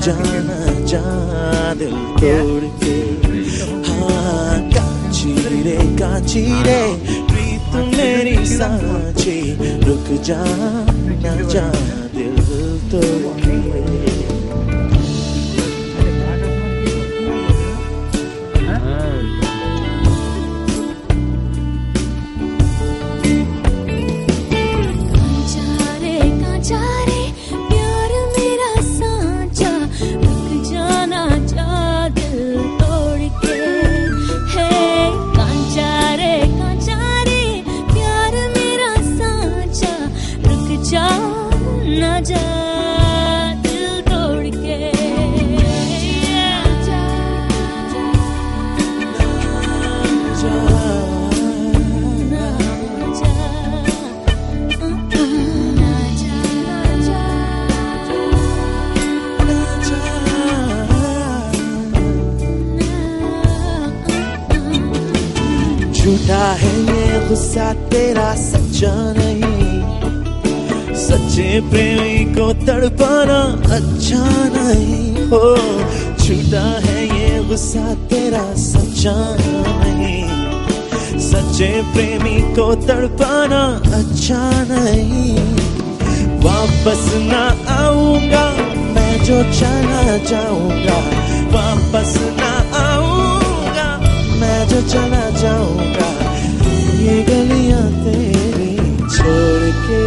जाना जा दिल तोड़ के। हाँ कांची रे प्रीत मेरी सांची, रुक जाना जा दिल तोड़ के। ना जा दिल तोड़ के, झूठा है ये गुस्सा तेरा सच्चा नहीं, सच्चे प्रेमी को तड़पाना अच्छा नहीं हो। झूठा है ये गुस्सा तेरा सच्चा नहीं, सच्चे प्रेमी को तड़पाना अच्छा नहीं। वापस ना आऊंगा मैं जो चला जाऊंगा, वापस ना आऊंगा मैं जो चला जाऊंगा, ये गलियां तेरी छोड़ के।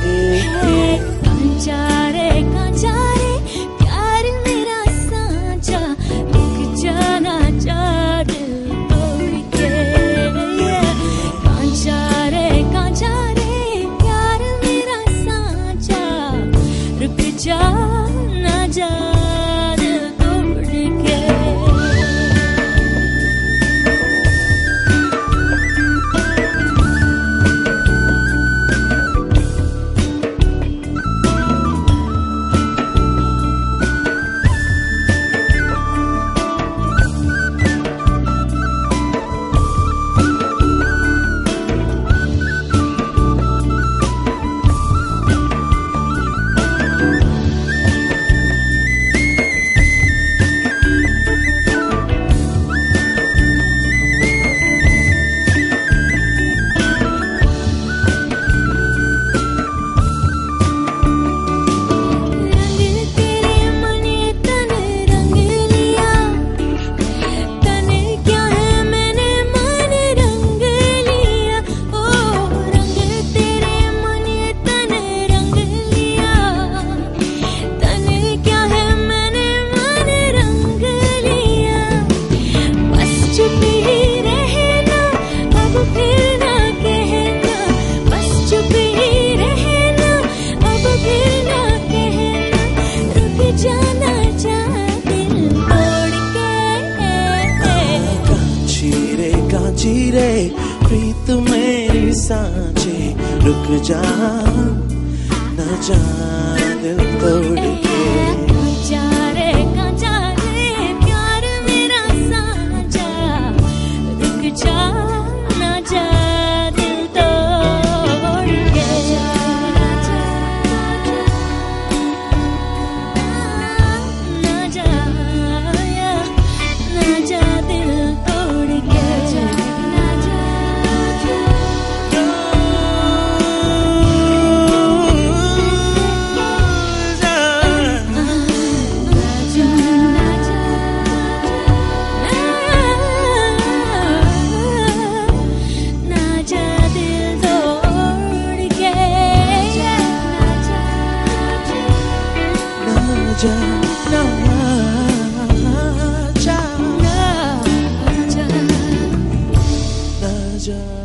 कांचा रे प्यार मेरा सांचा, रुक जाना जा दिल तोड़ के। कांचा रे प्यार मेरा सांचा, रुक जाना जा दिल तोड़ के। कांची रे प्रीत मेरी सांची, रुक जा ना जा दिल तोड़ के। कांचा रे प्यार मेरा सांचा, रुक जा ना जा दिल तोड़ के। ना जा दिल तोड़ के। जा